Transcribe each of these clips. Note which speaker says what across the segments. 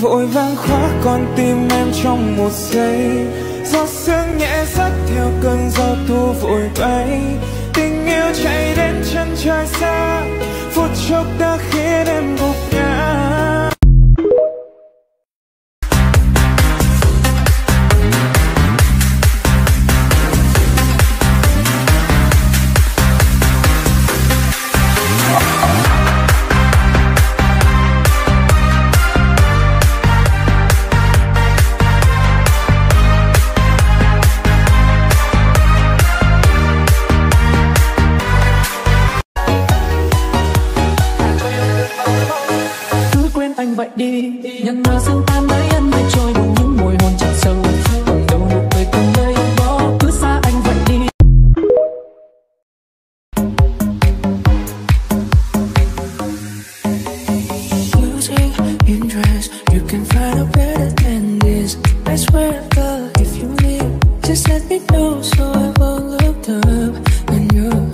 Speaker 1: vội vàng khóa con tim em trong một giây. Gió sương nhẹ dắt theo cơn gió thu vội bay. Tình yêu chạy đến chân trời xa, phút chốc đã khiến em gục ngã.
Speaker 2: Anh vậy đi, nhận ra sương tan mấy anh mây trôi buồn những mùi hôn chặt sâu. Đâu nụ cười từng đây đó, cứ xa anh vậy đi. Losing interest, you can find out better than this. I swear God, if you leave, just let me know so I won't look up when you're home.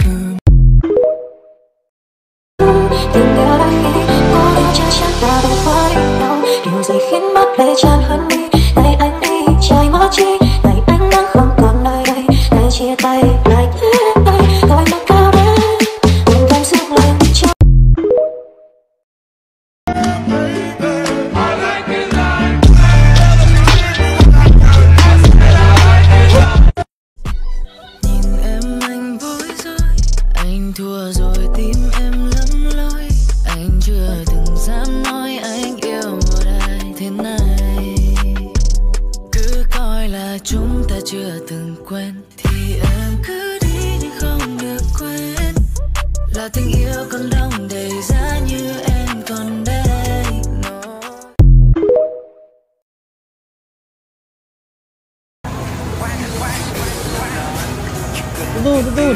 Speaker 2: Điều gì khiến mắt lệ tràn hơn đi. Ngày anh đi trái mất chi, ngày anh đang không còn nơi đây. Ngày chia tay lại thế đây, gọi mắt cao đến mình cảm xúc lên cho. Nhìn em anh bối rối, anh thua rồi tim em lắm lối. Anh chưa từng dám nói anh yêu một ai thế này. Cứ coi là chúng ta chưa từng quen, thì em cứ đi nhưng không được quên. Là tình yêu còn đông đầy giá như em còn đây.
Speaker 3: Từ từ.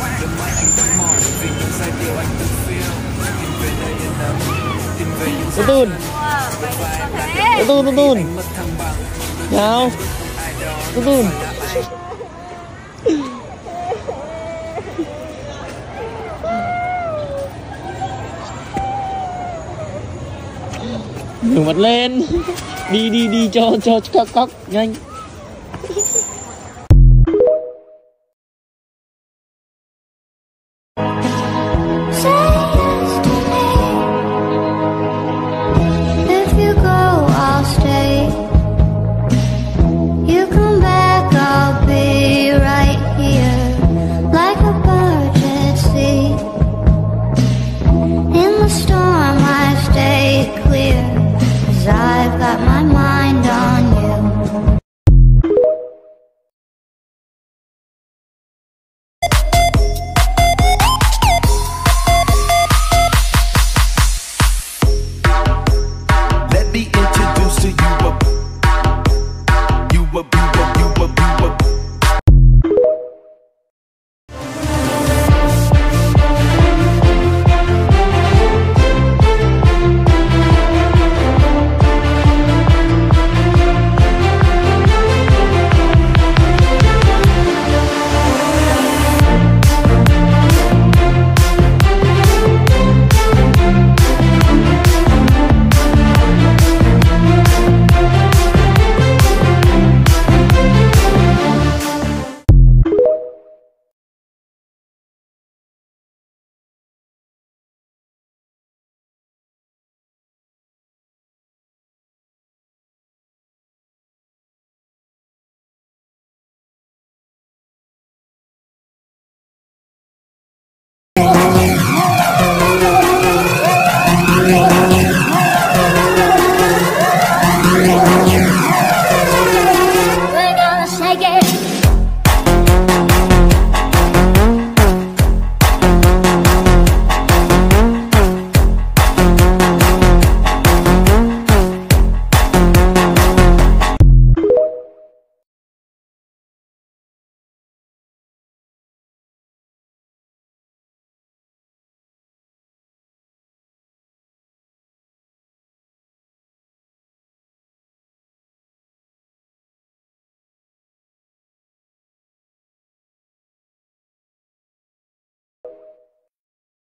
Speaker 3: Nào. Từ. Ngửa mặt lên. Đi cho cóc nhanh.